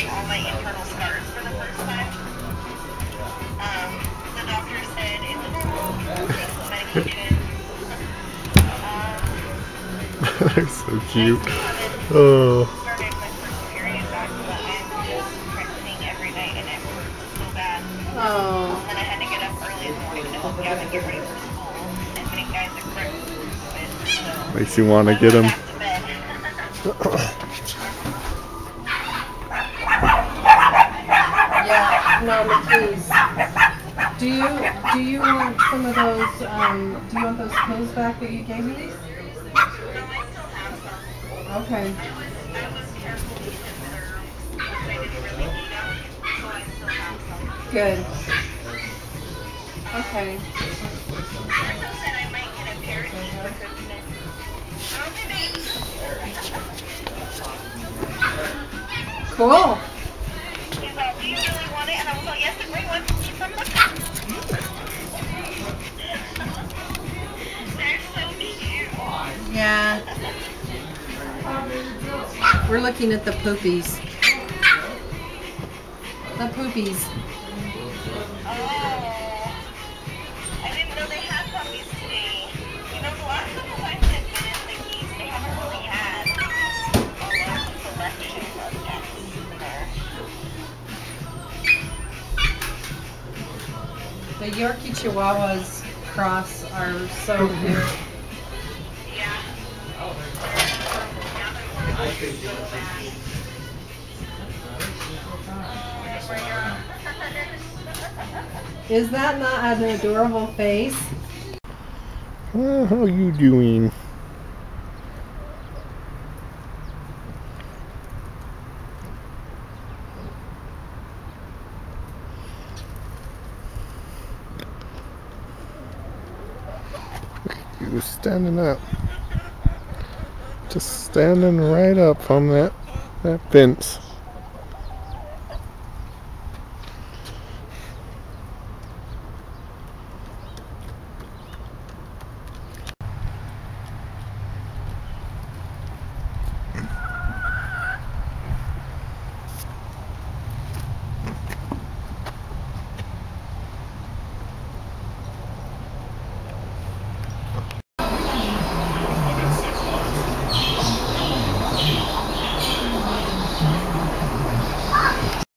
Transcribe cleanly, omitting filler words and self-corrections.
getting all my internal scars for the first time. The doctor said it's normal, take some medication. They're so cute. Oh. Started my first period back, but I'm just practicing every night and it hurts so bad. Oh. And I had to get up early in the morning to help Gavin get ready for school. And many guys are correct. So Makes you want to get him. Yeah, Mama, please. Do you want some of those? Do you want those pills back that you gave me? Okay. Good. Okay. Cool. He's all, do you really want it? And I was like, yes, bring one. They're so cute. Yeah. We're looking at the Puppies. The Puppies. Oh. I didn't know they had puppies today. You know, the last couple times I've been in the Keys, they haven't really had a large selection of pets there. The Yorkie Chihuahuas cross are so cute. Yeah. Is that not an adorable face? How are you doing? You standing up. Just standing right up on that fence.